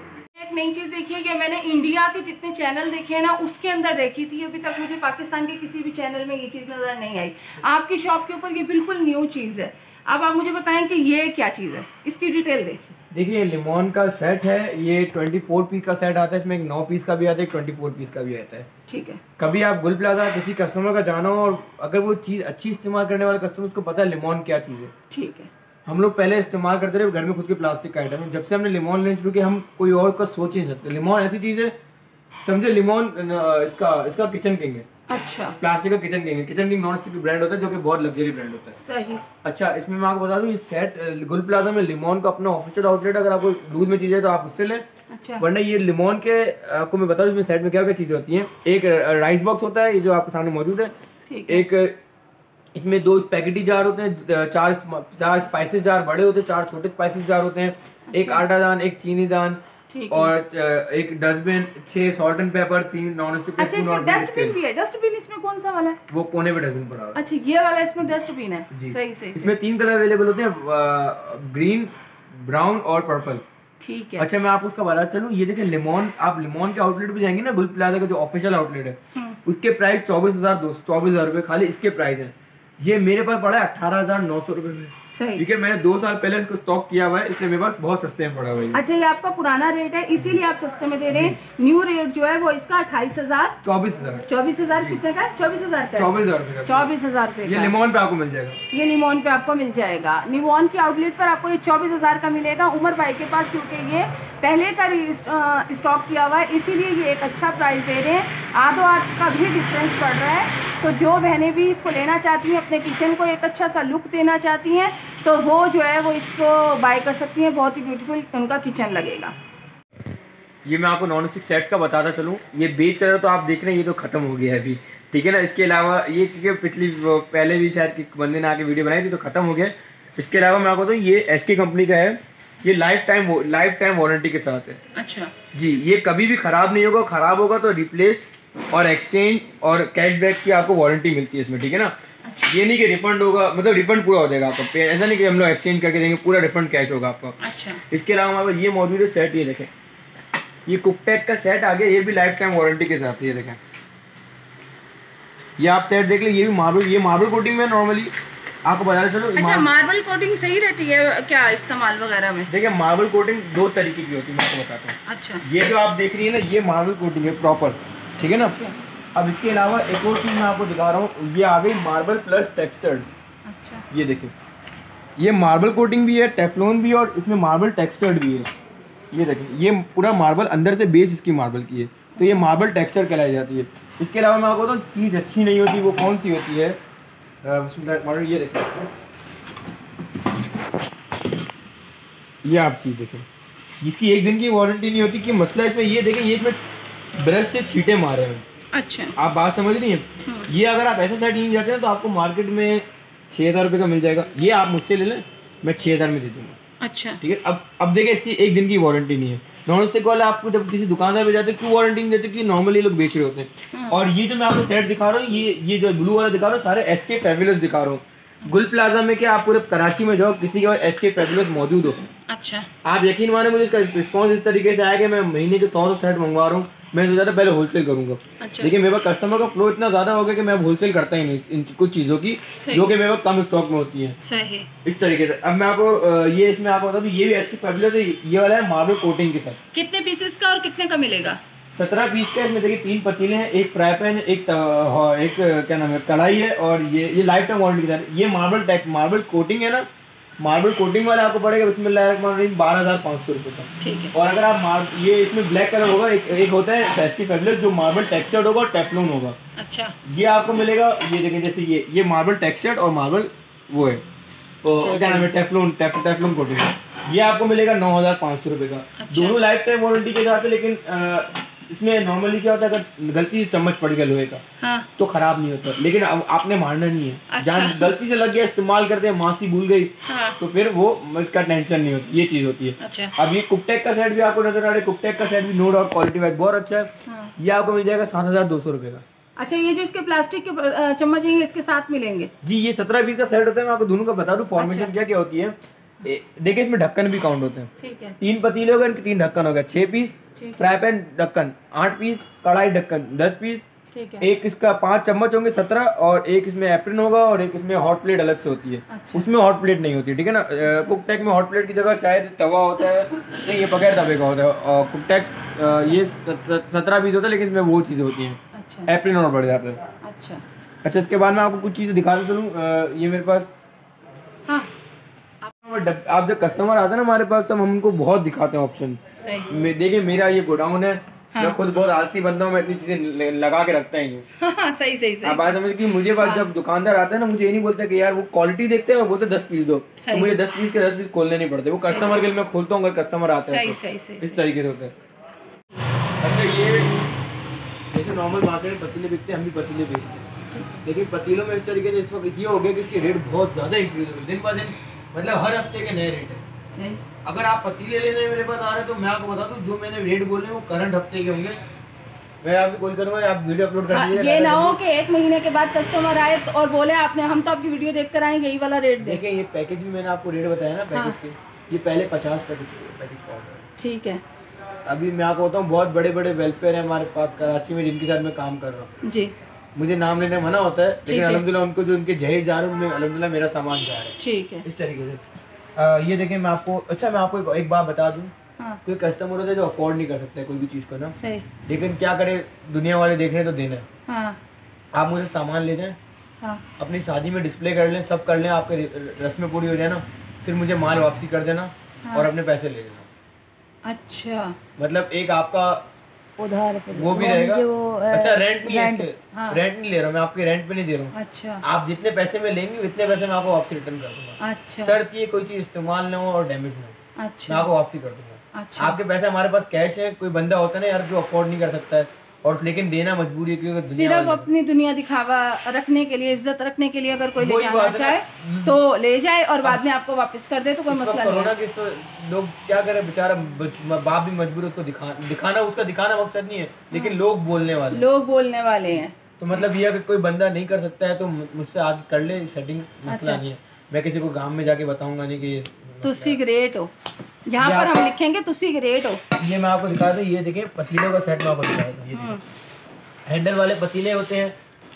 Speaker 1: एक नई चीज़ देखिए कि मैंने इंडिया के जितने चैनल देखे हैं ना, उसके अंदर देखी थी, अभी तक मुझे पाकिस्तान के किसी भी चैनल में ये चीज़ नज़र नहीं आई। आपकी शॉप के ऊपर ये बिल्कुल न्यू चीज़ है। अब आप मुझे बताएं कि ये क्या चीज़ है, इसकी डिटेल दें।
Speaker 2: देखिए, लिमोन का सेट है, ये चौबीस पीस का सेट आता है, इसमें एक नौ पीस का भी आता है, एक चौबीस पीस का भी आता है। ठीक है। कभी आप गुल प्लाजा किसी कस्टमर का जाना हो, और अगर वो चीज़ अच्छी इस्तेमाल करने वाले कस्टमर को पता है लिमोन क्या चीज़ है। ठीक है। हम लोग पहले इस्तेमाल करते रहे घर में खुद के प्लास्टिक का आइटम है, जब से हमने लिमोन लेना शुरू किया हम कोई और का सोच ही नहीं सकते। लिमोन ऐसी चीज़ है, समझे, लिमोन इसका इसका किचन किंग है। अच्छा। प्लास्टिक का किचन किंग है। Kitchen king non stick brand होता है, जो कि बहुत लग्जरी ब्रांड होता है। सही। अच्छा, इसमें मैं आपको बता दूं, इस सेट गुल प्लाजा में लिमोन का अपना ऑफिशियल आउटलेट, अगर आपको दूध में चीज़ें तो आप उससे लें। अच्छा। वरना ये लिमोन के आपको मैं बता दूं, इसमें सेट में क्या क्या चीज़ें होती हैं। एक राइस बॉक्स होता है, ये जो आपके सामने मौजूद है। एक इसमें दो पैकेटी जार होते हैं, चार चार स्पाइसेस जार बड़े होते हैं, चार छोटे स्पाइसेस जार होते हैं। अच्छा। एक आटा दान, एक चीनी दान, और एक डस्टबिन, छह सॉल्ट एंड पेपर, तीन नॉन स्टिक। अच्छा, इसमें डस्टबिन भी है। डस्टबिन इसमें कौन सा वाला है? वो कोने पे डस्टबिन पड़ा हुआ है। अच्छा, ये वाला इसमें डस्टबिन है। जी। सही सही। इसमें तीन कलर अवेलेबल होते हैं, ग्रीन, ब्राउन और पर्पल। ठीक है। अच्छा, मैं आपको उसका बता चलूं, ये देखिए लिमोन, आप लिमोन के आउटलेट पे जाएंगे ना, गुल प्लाजा का जो ऑफिशियल आउटलेट है, उसके प्राइस चौबीस हजार दो सौ चौबीस हजार रुपये खाली इसके प्राइस है। ये मेरे पास पड़ा है अठारह हजार नौ सौ रुपए में। ठीक है, मैंने दो साल पहले इसको स्टॉक किया हुआ है, इसलिए मेरे पास बहुत सस्ते में पड़ा हुआ है। अच्छा, ये आपका पुराना रेट है, इसीलिए आप सस्ते में दे रहे हैं। न्यू रेट जो है वो इसका अट्ठाईस हजार चौबीस हजार चौबीस हजार कितने का? चौबीस हजार का चौबीस हजार रुपए चौबीस हजार रुपए ये लिमोन पे आपको मिल जाएगा। ये लिमोन पे आपको मिल जाएगा। लिमोन के आउटलेट पर आपको ये चौबीस हजार का मिलेगा उमर भाई के पास, क्योंकि ये पहले का स्टॉक किया हुआ है, इसीलिए ये एक अच्छा प्राइस दे रहे हैं। आधो आध का भी डिफरेंस पड़ रहा है। तो जो बहनें भी इसको लेना चाहती हैं, अपने किचन को एक अच्छा सा लुक देना चाहती हैं, तो वो जो है वो इसको बाय कर सकती हैं। बहुत ही ब्यूटीफुल उनका किचन लगेगा। ये मैं आपको नॉन स्टिक सेट्स का बताता चलूँ, ये बेच कर तो आप देख रहे हैं, ये तो ख़त्म हो गया है अभी। ठीक है ना, इसके अलावा ये क्योंकि पिछली पहले भी शायद बंदे ने आके वीडियो बनाई थी तो ख़त्म हो गया। इसके अलावा मैं आपको बताऊँ, ये एस के कंपनी का है, ये lifetime lifetime warranty के साथ है। अच्छा जी, ये कभी भी ख़राब नहीं होगा, ख़राब होगा तो रिप्लेस और एक्सचेंज और कैशबैक की आपको वारंटी मिलती है इसमें। ठीक है ना। अच्छा। ये नहीं कि रिफंड होगा, मतलब रिफंड पूरा हो जाएगा आपका, ऐसा नहीं कि हम लोग एक्सचेंज करके देंगे, पूरा रिफंड कैश होगा आपका। अच्छा। इसके अलावा हमारे पास ये मौजूद है सेट, ये देखें, ये कुकटेक का सेट आ गया, ये भी लाइफ टाइम वारंटी के साथ। ये देखें, ये आप सेट देख लें, ये भी मार्बल, ये मार्बल कोटिंग में नॉर्मली, आपको बताना चलो।
Speaker 1: अच्छा, मार्बल कोटिंग सही रहती है क्या इस्तेमाल वगैरह में?
Speaker 2: देखिए मार्बल कोटिंग दो तरीके की होती है, मैं आपको बताता हूँ।
Speaker 1: अच्छा,
Speaker 2: ये जो आप देख रही है ना, ये मार्बल कोटिंग है प्रॉपर, ठीक है ना। अब इसके अलावा एक और चीज़ मैं आपको दिखा रहा हूँ, ये आ गई मार्बल प्लस टेक्सचर्ड।
Speaker 1: अच्छा,
Speaker 2: ये देखिए, ये मार्बल कोटिंग भी है, टेफ्लॉन भी है, और इसमें मार्बल टेक्सचर्ड भी है। ये देखिए, ये पूरा मार्बल अंदर से बेस इसकी मार्बल की है, तो ये मार्बल टेक्सचर कहलाई जाती है। इसके अलावा मैं आपको बताऊँ चीज़ अच्छी नहीं होती वो कौन सी होती है, मॉडल ये देखिए, ये आप चीज़ देखें, जिसकी एक दिन की वारंटी नहीं होती। कि मसला इसमें ये देखें, ये इसमें ब्रश से छींटे मारे हैं।
Speaker 1: अच्छा,
Speaker 2: आप बात समझ रही हैं। ये अगर आप ऐसा सेट नहीं जाते हैं तो आपको मार्केट में छः हज़ार रुपये का मिल जाएगा। ये आप मुझसे ले लें, मैं छः हज़ार में दे दूँगा।
Speaker 1: अच्छा,
Speaker 2: ठीक है। अब अब देखिए, इसकी एक दिन की वारंटी नहीं है। नॉन स्टिक वाले आपको जब किसी दुकानदार पे जाते हैं क्यों वारंटी नहीं देते, कि नॉर्मली लोग बेच रहे होते हैं। और ये जो मैं आपको सेट दिखा रहा हूँ, ये ये जो ब्लू वाला दिखा रहा हूँ, सारे एस के फैबुलस दिखा रहा हूँ। गुल प्लाजा में क्या आप पूरे कराची में जाओ, किसी के पास एस के फैबुलस मौजूद हो।
Speaker 1: अच्छा,
Speaker 2: आप यकीन माने, मुझे इसका रिस्पॉन्स इस तरीके से आया कि मैं महीने के सौ सौ सेट मंगवा रहा हूँ। मैं तो ज़्यादा पहले होलसेल करूँगा।
Speaker 1: अच्छा,
Speaker 2: लेकिन मेरे पास कस्टमर का फ्लो इतना ज़्यादा हो गया कि मैं होलसेल करता ही नहीं इन कुछ चीज़ों की, जो कि मेरे पास कम स्टॉक में होती हैं।
Speaker 1: सही।
Speaker 2: इस तरीके से अब मैं आपको ये इसमें आपको बता दूँ, ये भी एस के फैबुलस है। ये वाला है मार्बल कोटिंग के साथ।
Speaker 1: कितने पीसेस का और कितने का मिलेगा?
Speaker 2: सत्रह पीस का। इसमें देखिए तीन पतीले हैं, एक फ्राई पैन, एक त- एक क्या नाम है कढ़ाई है, और ये ये लाइफ टाइम वारंटी के साथ। ये मार्बल टैक मार्बल कोटिंग है ना, मार्बल कोटिंग वाला आपको पड़ेगा बिस्मिल्लाह बारह हज़ार पाँच सौ रुपये का।
Speaker 1: ठीक है।
Speaker 2: और अगर आप मार ये इसमें ब्लैक कलर होगा, एक एक होता है एस के फैबुलस जो मार्बल टेक्सचर्ड होगा और टेफ्लॉन होगा।
Speaker 1: अच्छा,
Speaker 2: ये आपको मिलेगा, ये देखें जैसे ये ये मार्बल टेक्सचर्ड और मार्बल वो है, तो क्या नाम है टेफ्लॉन टेफ्लॉन कोटिंग। ये आपको मिलेगा नौ हज़ार पाँच सौ रुपये का।
Speaker 1: अच्छा।
Speaker 2: दोनों लाइफ टाइम वारंटी के साथ है। लेकिन आ, इसमें नॉर्मली क्या होता है, अगर गलती से चम्मच पड़ गया लोहे का, हाँ, तो खराब नहीं होता। लेकिन अब आपने मारना नहीं है। अच्छा। जहाँ गलती से लग गया, इस्तेमाल करते हैं, मासी भूल गई, हाँ, तो फिर वो इसका टेंशन नहीं होती। ये चीज़ होती है। अच्छा। अब ये कुकटेक का सेट भी आपको नजर आ रहा है। कुकटेक का सेट भी नो डाउट क्वालिटी वाइज बहुत अच्छा है। हाँ। ये आपको मिल जाएगा सात हज़ार दो सौ रुपये का।
Speaker 1: अच्छा, ये जो इसके प्लास्टिक के चम्मच हैं इसके साथ मिलेंगे?
Speaker 2: जी, ये सत्रह पीस का सेट होता है। मैं आपको दोनों का बता दूं फॉर्मेशन। अच्छा। क्या क्या होती है, देखिए इसमें ढक्कन भी काउंट होते हैं। ठीक है। तीन पतीले हो गए, इनके तीन ढक्कन हो गया, छह पीस। फ्राई पैन ढक्कन आठ पीस, कढ़ाई ढक्कन दस पीस। ठीक है। एक इसका पांच चम्मच होंगे सत्रह, और एक इसमें एप्रिन होगा, और एक इसमें हॉट प्लेट अलग से होती है। अच्छा। उसमें हॉट प्लेट नहीं होती, ठीक है ना। कुकटेक में हॉट प्लेट की जगह शायद तवा होता है, नहीं ये बगैर तवे का होता है। और कुकटेक ये सत्रह पीस होता है, लेकिन इसमें वो चीज़ें होती हैं। अच्छा। एप्रिन और बढ़ जाता है। अच्छा अच्छा इसके बाद मैं आपको कुछ चीज़ें दिखाता चलूँ। ये मेरे पास, हाँ, आप जब कस्टमर आते हैं ना हमारे पास, तो हम उनको बहुत दिखाते हैं ऑप्शन। देखिए मेरा ये गोडाउन है। हाँ। मैं खुद बहुत आलसी बंदा हूँ, मैं इतनी चीजें लगा के रखता ही नहीं। हाँ, सही सही सही। आप बात समझ कि मुझे पास, हाँ, जब दुकानदार आते हैं ना, मुझे ये नहीं बोलते कि यार वो क्वालिटी देखते हैं, वो बोलते दस पीस दो, तो मुझे दस पीस के दस पीस खोलने नहीं पड़ते। वो कस्टमर के लिए मैं खोलता हूँ अगर कस्टमर आते हैं। इस तरीके से होता है। अच्छा, ये जैसे नॉर्मल मार्केट में पतीले बिकते हैं, हम भी पतीले बेचते हैं, लेकिन पतीलों में इस तरीके से इस वक्त ये हो गया कि इसके रेट बहुत ज़्यादा इंक्रीज हो गए दिन ब दिन। मतलब हर हफ्ते के नए रेट है। अगर आप पतीले लेने मेरे पास आ रहे हैं तो मैं आपको बता दूं, जो मैंने रेट बोले वो करंट हफ्ते के होंगे। मैं आपसे कॉल करूंगा, आप वीडियो अपलोड कर दीजिए। ये ना हो कि एक महीने के बाद कस्टमर आए तो और बोले आपने हम तो आपकी वीडियो देख कर आए, यही वाला रेट देखें। ये पैकेज भी मैंने आपको रेट बताया ना पैकेज, हाँ, के ये पहले पचास पैकेज पैकेज का ऑर्डर है। ठीक है। अभी मैं आपको बताऊँ, बहुत बड़े बड़े वेलफेयर है हमारे पास कराची में, जिनके साथ मैं काम कर रहा हूँ। जी, मुझे नाम लेने मना होता है, लेकिन अल्हम्दुलिल्लाह उनको जो उनके जहेज जा रहे हैं उनमें अल्हम्दुलिल्लाह मेरा सामान जा रहा है। ठीक है। इस तरीके से आ, ये देखें मैं आपको, अच्छा मैं आपको एक, एक बात बता दूं, हाँ, कोई कस्टमर होता है जो अफोर्ड नहीं कर सकता है कोई भी चीज़ को ना, सही, लेकिन क्या करे, दुनिया वाले देख रहे हैं तो देना है। हाँ। आप मुझे सामान ले जाएं, हाँ, अपनी शादी में डिस्प्ले कर लें, सब कर लें, आपके रस्में पूरी हो जाए ना, फिर मुझे माल वापसी कर देना, हाँ, और अपने पैसे ले लेना। अच्छा, मतलब एक आपका उधार पे वो भी रहेगा। अच्छा, रेंट नहीं है इसके, हाँ, रेंट नहीं ले रहा हूँ मैं, आपके रेंट पे नहीं दे रहा हूँ। अच्छा, आप जितने पैसे में लेंगे उतने पैसे मैं आपको वापसी रिटर्न कर दूंगा। अच्छा, शर्त ये कोई चीज़ इस्तेमाल ना हो और डैमेज ना हो। अच्छा, मैं आपको वापसी कर दूंगा। अच्छा, आपके पैसे हमारे पास कैश है। कोई बंदा होता है ना यार जो अफोर्ड नहीं कर सकता है, और लेकिन देना मजबूरी है, क्योंकि सिर्फ अपनी दुनिया दिखावा रखने के लिए, इज्जत रखने के लिए अगर कोई ले जाना चाहे तो ले जाए और बाद में आपको वापस कर दे तो कोई मसला नहीं है। लोग क्या करें, बेचारा बाप भी मजबूर है, उसको दिखा दिखाना उसका दिखाना मकसद नहीं है, लेकिन लोग बोलने वाले लोग बोलने वाले हैं। तो मतलब ये अगर कोई बंदा नहीं कर सकता है तो मुझसे आगे कर ले सेटिंग, मसला नहीं है। मैं किसी को गाँव में जाके बताऊंगा नहीं कि तुसी ग्रेट हो, यहाँ पर हम लिखेंगे तुसी ग्रेट हो। ये मैं आपको दिखा दूँ, ये देखिए पतीलों का सेट मैं आपको दिखा दूँ। ये हैंडल वाले पतीले होते हैं,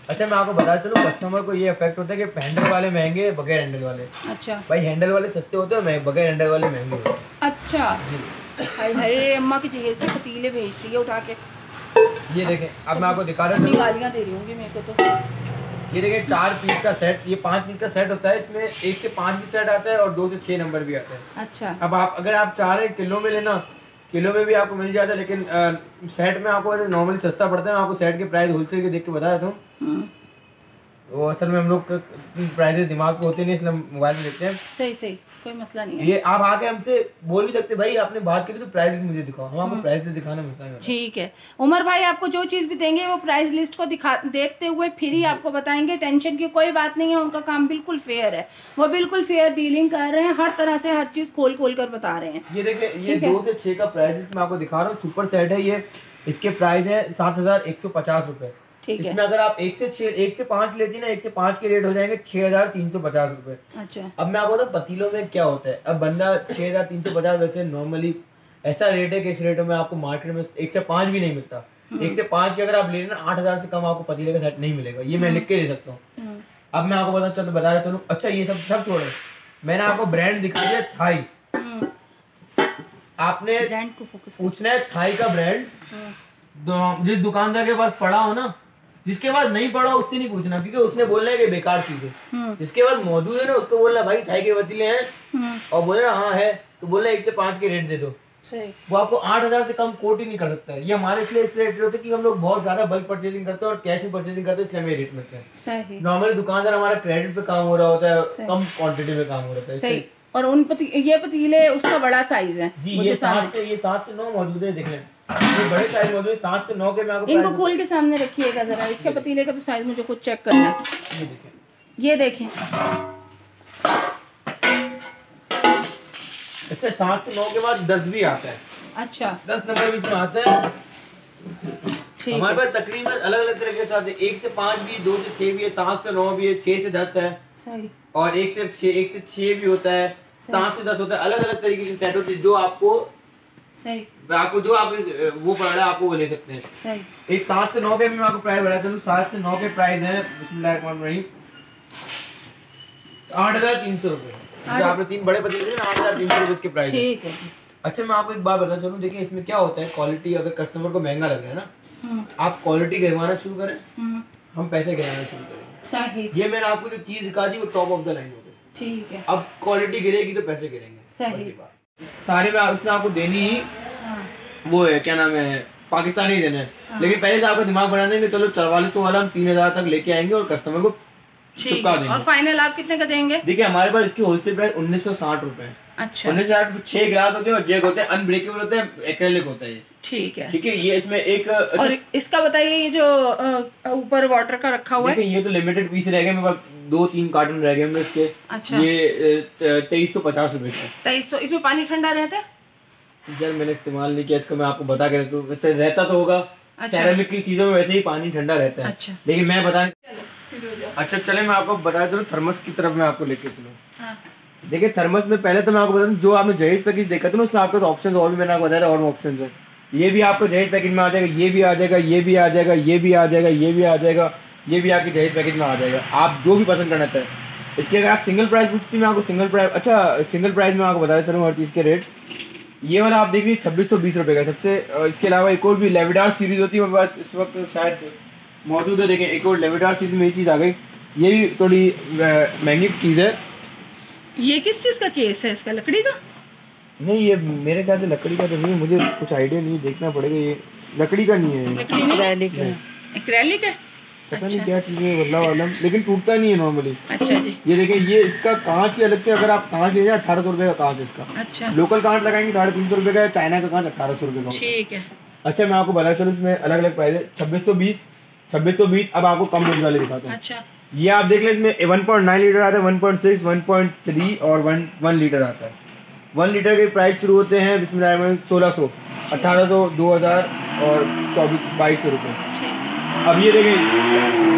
Speaker 2: अच्छा मैं आपको बता चलूं, कस्टमर को ये इफेक्ट होता है कि हैंडल वाले महंगे, बगैर हैंडल वाले।
Speaker 1: अच्छा
Speaker 2: भाई हैंडल वाले सस्ते होते हैं, बगैर हैंडल वाले महंगे होते हैं।
Speaker 1: अच्छा भाई भाई अम्मा की जहेज के पतीले भेजती है उठा के।
Speaker 2: ये देखें, अब मैं आपको दिखा रहा हूँ,
Speaker 1: गालियाँ दे रही होंगी मेरे को तो।
Speaker 2: ये देखिए चार पीस का सेट, ये पाँच पीस का सेट होता है, इसमें एक से पाँच भी सेट आता है और दो से छः नंबर भी आता है। अच्छा अब आप अगर आप चाह रहे हैं किलो में लेना, किलो में भी आपको मिल जाता है, लेकिन आ, सेट में आपको नॉर्मली सस्ता पड़ता है। मैं आपको सेट के प्राइस होलसेल के देख के बता देता हूँ। वो असल में हम लोग प्राइसेस दिमाग पे होते नहीं, इसलिए मोबाइल में देखते हैं।
Speaker 1: सही सही, कोई मसला नहीं है।
Speaker 2: ये आप आके हमसे बोल भी सकते भाई, आपने बात करी तो प्राइस मुझे दिखाओ, हम आपको प्राइस दिखाना मिलता है।
Speaker 1: ठीक है उमर भाई, आपको जो चीज़ भी देंगे वो प्राइस लिस्ट को दिखा देखते हुए फिर ही आपको बताएंगे। टेंशन की कोई बात नहीं है, उनका काम बिल्कुल फेयर है, वो बिल्कुल फेयर डीलिंग कर रहे हैं, हर तरह से हर चीज़ खोल खोल कर बता रहे हैं।
Speaker 2: ये देखिए, ये दो से छः का प्राइस मैं आपको दिखा रहा हूँ, सुपर सेट है ये। इसके प्राइस है सात हजार एक सौ पचास रुपये। इसमें अगर आप एक से छः एक से पाँच लेती ना, एक से पाँच के रेट हो जाएंगे छः हजार तीन सौ पचास रुपये। अच्छा अब मैं आपको बताऊँ पतीलों में क्या होता है। अब बंदा छः हजार तीन सौ पचास वैसे नॉर्मली ऐसा रेट है कि इस रेटों में आपको मार्केट में एक से पाँच भी नहीं मिलता। एक से पाँच की अगर आप ले रहे ना, आठ हजार से कम आपको पतीले का सेट नहीं मिलेगा, ये मैं लिख के दे सकता हूँ। अब मैं आपको बता चलो बता रहा चलूँ। अच्छा ये सब सब छोड़े, मैंने आपको ब्रांड दिखा दिया थाई। आपने ब्रांड को फोकस पूछना है थाई का ब्रांड। जिस दुकानदार के पास पड़ा हो ना, जिसके पास नहीं पड़ा उससे नहीं पूछना, क्योंकि उसने बोलना है कि बेकार चीज है। जिसके पास मौजूद है ना उसको बोलना भाई थाई के पतीले हैं, और बोले ना हाँ है तो बोलना एक से पाँच के रेट दे दो। सही। वो आपको आठ हजार से कम कोट ही नहीं कर सकता है। ये हमारे इसलिए इस रेट होते हैं कि हम लोग बहुत ज्यादा बल्क परचेजिंग करते हैं और कैश में परचेजिंग करते हैं, इसलिए हमें रेट मिलते हैं। सही। नॉर्मली दुकानदार हमारा क्रेडिट पे काम हो रहा होता है, कम क्वांटिटी में काम हो रहा है। सही। और उन पती, ये पतीले उसका बड़ा साइज है जी, ये सात से ये सात से नौ मौजूद है। देख लें ये बड़े साइज मौजूद है, सात से नौ के मैं आपको इनको खोल के सामने रखिएगा जरा, इसके पतीले का तो साइज मुझे खुद चेक करना है। ये देखें, ये देखें। अच्छा सात से नौ के बाद दस भी आता है। अच्छा दस नंबर भी इसमें आता है। हमारे पास तकरीबन अलग अलग तरह के साथ है, एक से पाँच भी, दो से छः भी है, सात से नौ भी है, छः से दस है। सही। और एक से छः एक से छः भी होता है, सात से दस होता है। अलग अलग तरीके के सेट होते हैं जो आपको सही आपको जो आप वो पड़ रहा है आपको वो ले सकते हैं। सही। एक सात से नौ के भी मैं आपको प्राइस बता दूं। सात से नौ के प्राइस है बिस्मिल्लाहिर्रहमानिर्रहीम आठ हजार तीन सौ रुपये। आपने तीन बड़े पतीले थे ना, आठ हजार तीन सौ रुपये के प्राइस। ठीक है। अच्छा मैं आपको एक बात बता चलूं, देखिए इसमें क्या होता है, क्वालिटी अगर कस्टमर को महंगा लग रहा है ना, आप क्वालिटी गिरवाना शुरू करें, हम पैसे गिराना शुरू करेंगे। ये मैंने आपको जो चीज दिखा दी वो टॉप ऑफ द लाइन हो गई। ठीक है। अब क्वालिटी गिरेगी तो पैसे गिरेंगे। सही। सारे में उसने आपको देनी ही वो है, क्या नाम है, पाकिस्तानी देना है। हाँ। लेकिन पहले से आपका दिमाग बना देंगे, चलो चौवालीस सौ वाला हम तीन हजार तक लेके आएंगे और कस्टमर को चुका देंगे। और फाइनल आप कितने का देंगे? देखिए हमारे पास इसकी होलसेल प्राइस उन्नीस सौ साठ रुपए है। अच्छा। उन्नीस सौ साठ छह ग्लास होते हैं और जेग होते हैं, अनब्रेकेबल होते हैं, एक्रेलिक होता है। ठीक है ठीक है। ये इसमें एक अच्छा, और इसका बताइए ये जो ऊपर वाटर का रखा हुआ है, ये तो लिमिटेड पीस रह गए मेरे पास, दो तीन कार्टन रह गए इसके। अच्छा। ये तेईस सौ पचास रुपए का। तेईस सौ। इसमें पानी ठंडा रहता है? यार मैंने इस्तेमाल नहीं किया इसको, मैं आपको बता के तो वैसे रहता तो होगा। अच्छा। सेरेमिक की चीजों में वैसे ही पानी ठंडा रहता है। अच्छा। लेकिन मैं बता अच्छा चले मैं आपको बता चलूं, थर्मस की तरफ मैं आपको लेके चलूं। हाँ। देखिए थर्मस में पहले तो मैं आपको बता दूं, जो आपने जहेज पैकेज देखा था ना उसमें आपके ऑप्शन और भी मैंने आपको बताया और ऑप्शन है। ये भी आपको जहेज पैकेज में आ जाएगा, ये भी आ जाएगा, ये भी आ जाएगा, ये भी आ जाएगा, ये भी आ जाएगा, ये भी आपके जहेज पैकेज में आ जाएगा, आप जो भी पसंद करना चाहें। इसके अगर आप सिंगल प्राइस पूछती मैं आपको सिंगल प्राइस अच्छा सिंगल प्राइस में आपको बताया चलूँ हर चीज़ के रेट। ये वाला आप देख लीजिए छब्बीस सौ बीस रुपये का सबसे। इसके अलावा एक और भी लेविडार सीरीज होती है मेरे पास इस वक्त शायद मौजूद है। देखें एक और लेविडार सीरीज में ये चीज़ आ गई, ये भी थोड़ी महंगी चीज़ है। ये किस चीज़ का केस है इसका, लकड़ी का? नहीं ये मेरे ख्याल से लकड़ी का तो नहीं है, मुझे कुछ आइडिया नहीं, देखना पड़ेगा। ये लकड़ी का नहीं है, एक्रेलिक है। एक्रेलिक है, पता नहीं क्या चीज़ है वल्लाह आलम, लेकिन टूटता नहीं है नॉर्मली। अच्छा जी। ये देखें ये इसका कांच ही अलग से, अगर आप कांच ले जाए अठारह सौ रुपये का कांच है इसका। अच्छा। लोकल कांच लगाएंगे साढ़े तीन सौ रुपये का, चाइना का कांच अठारह सौ रुपये का। ठीक है। अच्छा मैं आपको बता चलूँ इसमें अलग अलग प्राइस है, छब्बीस सौ बीस छब्बीस सौ बीस। अब आपको कम रेंज वाले दिखाते हैं। अच्छा। ये आप देख लें इसमें वन पॉइंट नाइन लीटर आता है, one point six, one point three और वन वन लीटर आता है। वन लीटर के प्राइस शुरू होते हैं बिस्मिल्लाह सोलह सौ, अठारह सौ, दो हज़ार और चौबीस बाईस सौ रुपये। अब ये देखें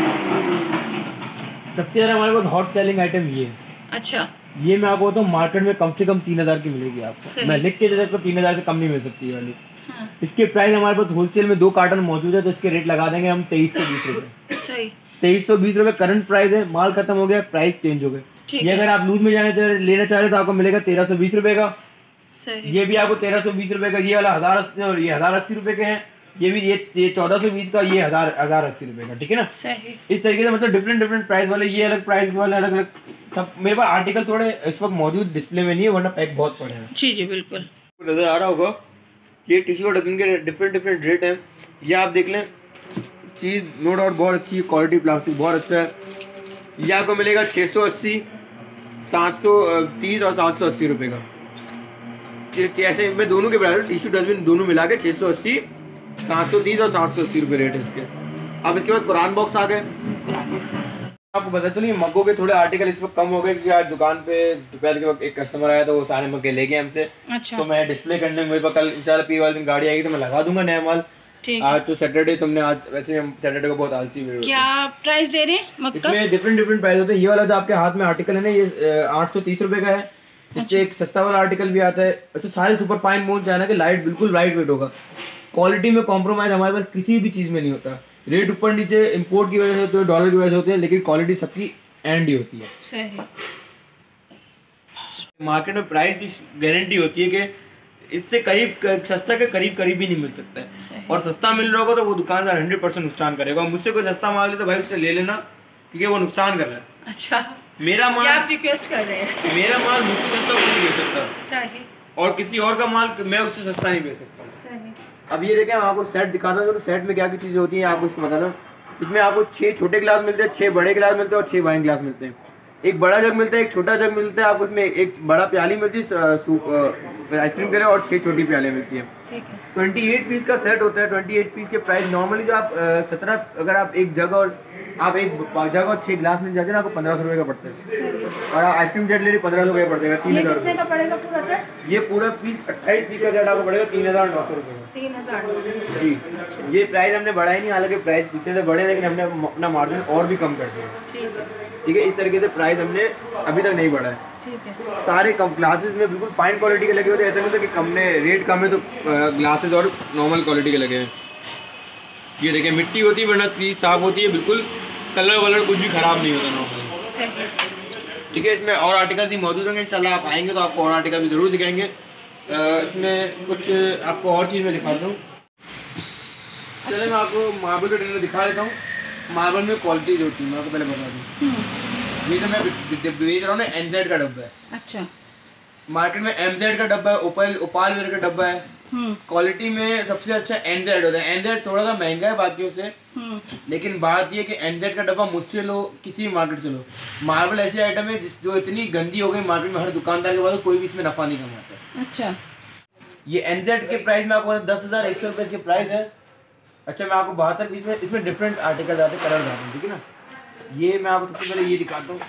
Speaker 2: सबसे ज़्यादा हमारे पास हॉट सेलिंग आइटम ये है। अच्छा। ये मैं आपको बताऊँ मार्केट में कम से कम तीन हज़ार की मिलेगी आपको, मैं लिख के दे सकता हूँ तीन हज़ार से कम नहीं मिल सकती वाली। हाँ। इसके प्राइस हमारे पास होलसेल में दो कार्टन मौजूद है तो इसके रेट लगा देंगे हम तेईस से बीस रुपये। तेईस सौ बीस रुपए करंट प्राइस है, माल खत्म हो गया, प्राइस चेंज हो गए। ये अगर आप लूज में जाने तो लेना चाह रहे तो आपको मिलेगा तेरह सौ बीस रुपए का।
Speaker 1: सही।
Speaker 2: ये भी आपको तेरह सौ बीस रुपए का, ये वाला हजार और ये हजार अस्सी रुपए के हैं। ये भी ये ये चौदह सौ बीस का, ये हजार हजार अस्सी रुपए का, ठीक है ना।
Speaker 1: सही।
Speaker 2: इस तरीके से मतलब डिफरेंट डिफरेंट प्राइस वाले, ये अलग प्राइस वाले अलग अलग सब। मेरे पास आर्टिकल थोड़े इस वक्त मौजूद डिस्प्ले में नहीं है, वरना पैक बहुत पड़े हैं।
Speaker 1: जी जी बिल्कुल
Speaker 2: नजर आ रहा होगा, ये टिश्यू और ढक्कन के डिफरेंट डिफरेंट रेट हैं। ये आप देख लें, चीज़ नो डाउट बहुत अच्छी क्वालिटी, प्लास्टिक बहुत अच्छा है। ये आपको मिलेगा छः सौ अस्सी, सात सौ तीस और सात सौ अस्सी रुपये का। ऐसे मैं दोनों के बराबर टिश्यू डस्टबिन दोनों मिला के छः सौ अस्सी, सात सौ तीस और सात सौ अस्सी रुपये रेट है इसके। अब इसके बाद कुरान बॉक्स आ गए। आपको पता चलिए मग्गों के थोड़े आर्टिकल इस वक्त कम हो गए, क्योंकि आज दुकान पे दोपहर के वक्त एक कस्टमर आया तो वो सारे मग्गे ले गए हमसे।
Speaker 1: अच्छा।
Speaker 2: तो मैं डिस्प्ले करने में, मेरे पास कल इंशाल्लाह पी वाले दिन गाड़ी आएगी तो मैं लगा दूंगा नया माल। आज तो सैटरडे, तुमने आज वैसे हम सैटरडे को बहुत आलसी हुए।
Speaker 1: क्या प्राइस दे रहे हैं मग्गा?
Speaker 2: इसमें डिफरेंट डिफरेंट प्राइस होते हैं। ये वाला जो आपके हाथ में आर्टिकल है ना, ये आठ सौ तीस रुपए का है। इससे एक सस्ता वाला आर्टिकल भी आता है। ऐसे सारे सुपर फाइन बोन चाइना के लाइट, बिल्कुल लाइट वेट होगा। क्वालिटी में कॉम्प्रोमाइज हमारे पास किसी भी चीज़ में नहीं होता। रेट ऊपर नीचे इम्पोर्ट की वजह से होते हैं, डॉलर की वजह से होते हैं, लेकिन क्वालिटी सबकी एंड ही होती है।
Speaker 1: सही।
Speaker 2: मार्केट में प्राइस की गारंटी होती है कि इससे करीब सस्ता के करीब करीब भी नहीं मिल सकता है। और सस्ता मिल रहा होगा तो वो दुकानदार हंड्रेड परसेंट नुकसान करेगा। मुझसे कोई सस्ता माल ले तो भाई उससे ले लेना, क्योंकि वो नुकसान कर रहा है।
Speaker 1: अच्छा,
Speaker 2: मेरा माल
Speaker 1: आप रिक्वेस्ट कर रहे हैं?
Speaker 2: मेरा माल मुझसे सस्ता वो नहीं बेच सकता।
Speaker 1: सही।
Speaker 2: और किसी और का माल मैं उससे सस्ता नहीं बेच सकता।
Speaker 1: सही।
Speaker 2: अब ये देखें, मैं आपको सेट दिखाता हूँ। सेट में क्या क्या चीज़ें होती हैं आपको इसको बताना। इसमें आपको छः छोटे गिलास मिलते हैं, छः बड़े गिलास मिलते हैं और छः वाइन गिलास मिलते हैं। एक बड़ा जग मिलता है, एक छोटा जग मिलता है। आपको इसमें एक बड़ा प्याली मिलती है सूप आइसक्रीम के लिए, और छः छोटी प्याले मिलती है। ट्वेंटी एट पीस का सेट होता है। ट्वेंटी एट पीस के प्राइस नॉर्मली जो आप सत्रह, अगर आप एक जग और आप एक जग और छः गिलास मिल जाते हैं ना, आपको पंद्रह सौ रुपये का पड़ता है। और आप आइसक्रीम सेट ले लीजिए, पंद्रह सौ रुपये पड़ेगा, तीन हज़ार रुपये
Speaker 1: का पड़ेगा पूरा सेट।
Speaker 2: ये पूरा पीस अट्ठाईस पीस का सेट आपको पड़ेगा तीन हज़ार नौ सौ रुपये का।
Speaker 1: तीन हज़ार
Speaker 2: जी। ये प्राइस हमने बढ़ाया नहीं, हालांकि प्राइस पीछे से बढ़े, लेकिन हमने अपना मार्जिन और भी कम कर दिया। ठीक है, इस तरीके से प्राइस हमने अभी तक नहीं बढ़ा है।
Speaker 1: ठीक है।
Speaker 2: सारे कम ग्लासेस में बिल्कुल फाइन क्वालिटी के लगे होते हैं। ऐसा नहीं होता कि कम ने रेट कम है तो ग्लासेस और नॉर्मल क्वालिटी के लगे हैं। ये देखिए, मिट्टी होती है वरना चीज़ साफ होती है, बिल्कुल कलर वलर कुछ भी ख़राब नहीं होता नॉर्मली। ठीक है, इसमें और आर्टिकल भी मौजूद होंगे। इंशाल्लाह आप आएंगे तो आपको और आर्टिकल भी ज़रूर दिखाएंगे। इसमें कुछ आपको और चीज़ मैं दिखाता हूँ। चलिए मैं आपको मार्बल का ट्रेनर दिखा देता हूँ। मार्बल में क्वालिटी जो होती है मैं आपको पहले बता दूँ। ये जो मैं बेच रहा हूँ ना, एनजेड का डब्बा है। अच्छा। मार्केट में एमजेड का डब्बा है, ओपल ओपाल वेयर का डब्बा है। क्वालिटी में सबसे अच्छा एनजेड होता है। एनजेड थोड़ा सा महंगा है बाकियों से, लेकिन बात ये कि एनजेड का डब्बा मुझसे लो, किसी भी मार्केट से लो। मार्बल ऐसी आइटम है जिस जो इतनी गंदी हो गई मार्केट में, हर दुकानदार के पास कोई भी इसमें नफा नहीं कमाता। अच्छा। ये एनजेड के प्राइस में आपको दस हज़ार एक सौ रुपये इसके प्राइस है। अच्छा, मैं आपको बहत्तर पीस में इसमें डिफरेंट आर्टिकल आते हैं, कलर आते हैं, ठीक है ना। ये मैं आपको सबसे पहले ये दिखाता हूँ।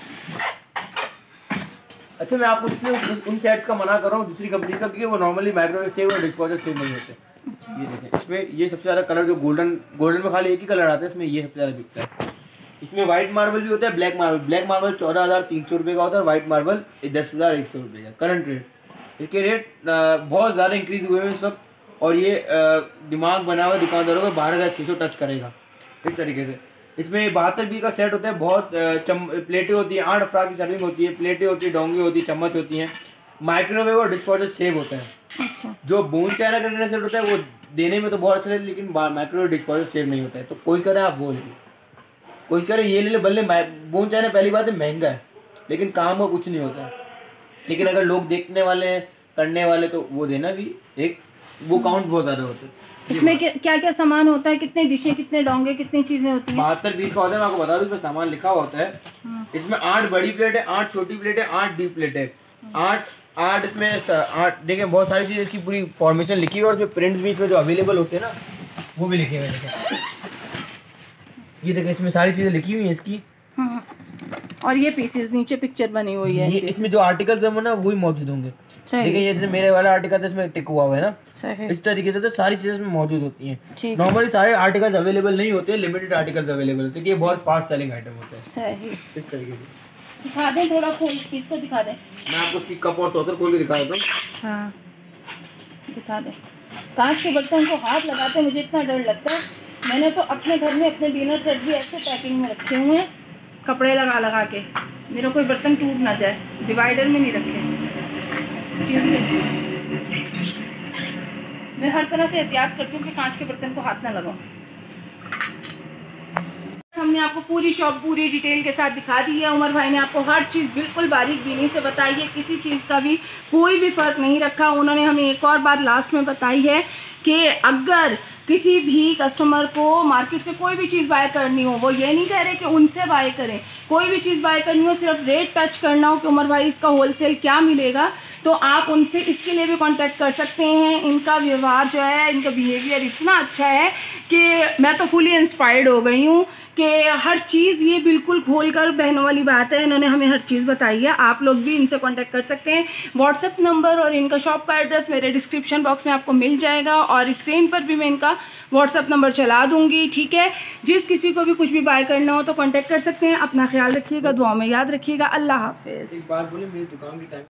Speaker 2: अच्छा, मैं आपको इसमें उन सेट्स का मना कर रहा हूँ दूसरी कंपनी का, क्योंकि वो नॉर्मली माइक्रोवेव सेव और डिस्पोजल सेव नहीं होते। अच्छा। ये देखें, इसमें ये सबसे ज़्यादा कलर जो गोल्डन गोल्डन में खाली एक ही कलर आता है, इसमें ये सबसे ज़्यादा बिकता है। इसमें वाइट मार्बल भी होता है, ब्लैक मार्बल। ब्लैक मार्बल चौदह हज़ार तीन सौ रुपये का होता है, और वाइट मार्बल दस हज़ार एक सौ रुपये का करंट रेट। इसके रेट बहुत ज़्यादा इंक्रीज़ हुए हैं इस वक्त, और ये दिमाग बना हुआ दुकानदारों को बारह हज़ार छः सौ टच करेगा इस तरीके से। इसमें बहत्तर बी का सेट होता है। बहुत चम प्लेटें होती हैं, आठ अफराद की सर्विंग होती है, प्लेटें होती है, डोंगी होती है, चम्मच होती हैं, माइक्रोवेव और डिस्पोजल सेव होता है। अच्छा। जो बोन चाइना का डिनर सेट होता है वो देने में तो बहुत अच्छा है, लेकिन माइक्रोवेव डिस्पोजल सेव नहीं होता है। तो कोशिश करें आप वो ले लो, कोशिश करें ये ले लो। भले बोन चाइना पहली बात है महंगा है, लेकिन काम का कुछ नहीं होता है। लेकिन अगर लोग देखने वाले हैं, करने वाले, तो वो देना भी एक वो काउंट बहुत ज़्यादा होता है।
Speaker 1: इसमें क्या क्या सामान होता है, कितने डिशें, कितने डोंगे, कितनी चीज़ें होती हैं?
Speaker 2: बहत्तर पीस का होता है, मैं आपको बता दूं। इसमें सामान लिखा हुआ होता है। इसमें आठ बड़ी प्लेट है, आठ छोटी प्लेट है, आठ डीप प्लेट है, आठ आठ इसमें आठ देखें बहुत सारी चीज़ इसकी पूरी फॉर्मेशन लिखी हुई है, और इसमें प्रिंट्स भी इसमें जो अवेलेबल होते हैं ना वो भी लिखे हुए हैं। ये देखें, इसमें सारी चीज़ें लिखी हुई हैं इसकी।
Speaker 1: और ये पीसेस नीचे पिक्चर बनी हुई है।
Speaker 2: ये इसमें जो आर्टिकल्स हैं ना वही मौजूद होंगे। देखिए, ये जैसे मेरे वाला आर्टिकल है इसमें टिक हुआ हुआ है ना, इस तरीके से तो सारी चीज़ें इसमें मौजूद होती हैं। नॉर्मली सारे आर्टिकल्स अवेलेबल नहीं होते, लिमिटेड आर्टिकल्स अवेलेबल होते हैं। ये बहुत फास्ट सेलिंग आइटम होता है। सही। इस तरीके से
Speaker 1: दिखा दें, थोड़ा खोल पीस को दिखा दें।
Speaker 2: मैं आपको इसकी कप और सॉसर खोल के दिखा देता हूँ।
Speaker 1: हाँ, दिखा दें। कांच के बर्तन को हाथ लगाते मुझे इतना डर लगता है मैंने तो अपने घर में अपने डिनर सेट भी ऐसे पैकिंग में रखे हुए हैं, कपड़े लगा लगा के, मेरा कोई बर्तन टूट ना जाए, डिवाइडर में नहीं रखे। सीरियसली मैं हर तरह से एहतियात करती हूँ कि कांच के बर्तन को हाथ ना लगाऊं। हमने आपको पूरी शॉप पूरी डिटेल के साथ दिखा दी है। उमर भाई ने आपको हर चीज़ बिल्कुल बारीक बीनी से बताई है, किसी चीज़ का भी कोई भी फ़र्क नहीं रखा। उन्होंने हमें एक और बात लास्ट में बताई है कि अगर किसी भी कस्टमर को मार्केट से कोई भी चीज़ बाय करनी हो, वो ये नहीं कह रहे कि उनसे बाय करें, कोई भी चीज़ बाय करनी हो, सिर्फ रेट टच करना हो कि उमर भाई इसका होलसेल क्या मिलेगा, तो आप उनसे इसके लिए भी कांटेक्ट कर सकते हैं। इनका व्यवहार जो है, इनका बिहेवियर इतना अच्छा है कि मैं तो फुली इंस्पायर्ड हो गई हूँ कि हर चीज़ ये बिल्कुल खोल कर, बहनों वाली बात है, इन्होंने हमें हर चीज़ बताई है। आप लोग भी इनसे कांटेक्ट कर सकते हैं। व्हाट्सएप नंबर और इनका शॉप का एड्रेस मेरे डिस्क्रिप्शन बॉक्स में आपको मिल जाएगा और स्क्रीन पर भी मैं इनका व्हाट्सएप नंबर चला दूंगी, ठीक है। जिस किसी को भी कुछ भी बाय करना हो तो कांटेक्ट कर सकते हैं। अपना ख्याल रखिएगा, दुआ में याद रखिएगा। अल्लाह हाफिज़।
Speaker 2: एक बार बोले मेरी दुकान की टाइम